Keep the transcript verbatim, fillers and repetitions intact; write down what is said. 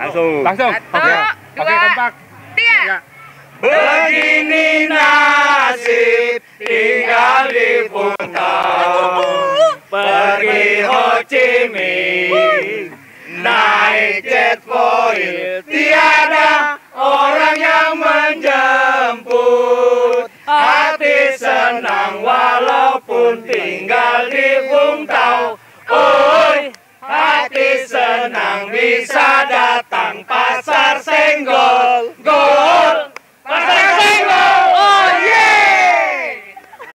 Langsung. Langsung. Satu, Oke. dua, Oke, kompak. tiga. Ya. Begini nasib tinggal di Puntau, pergi Ho Chi Minh, naik jet foil, tiada orang yang menjemput. Hati senang walaupun tinggal di Puntau. Oi, hati senang bisa datang pasar Senggol. Gol.